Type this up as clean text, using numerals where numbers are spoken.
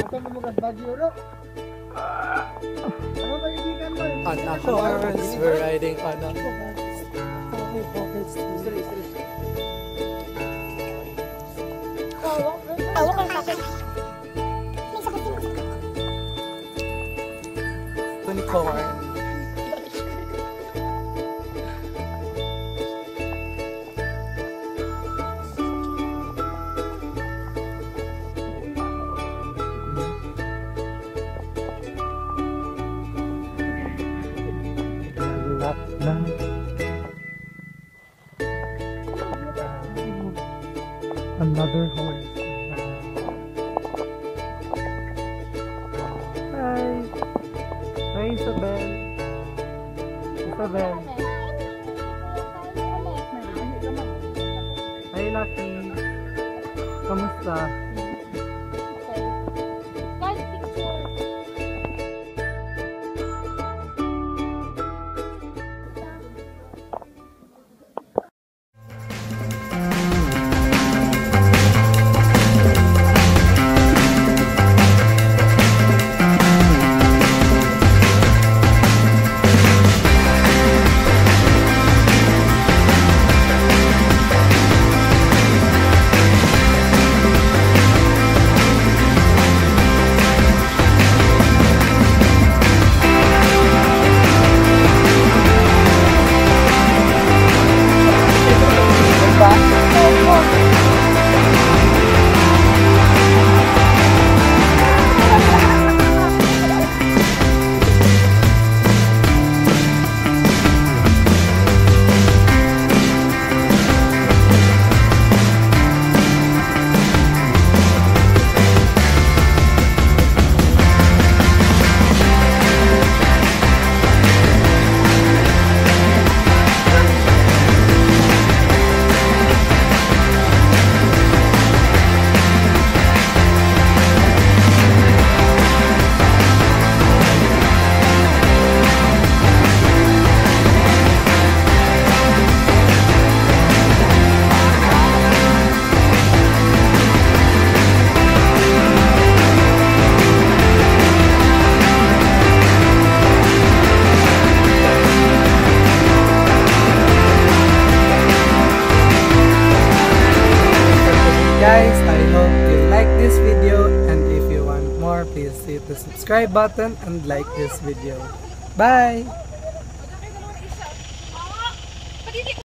On a horse, we're riding on a horse. Unicorn. Another horse. Hi. Hi, Isabel. Isabel. Hi, Lucky. Kamusta? Guys, I hope you like this video, and if you want more, please hit the subscribe button and like this video. Bye!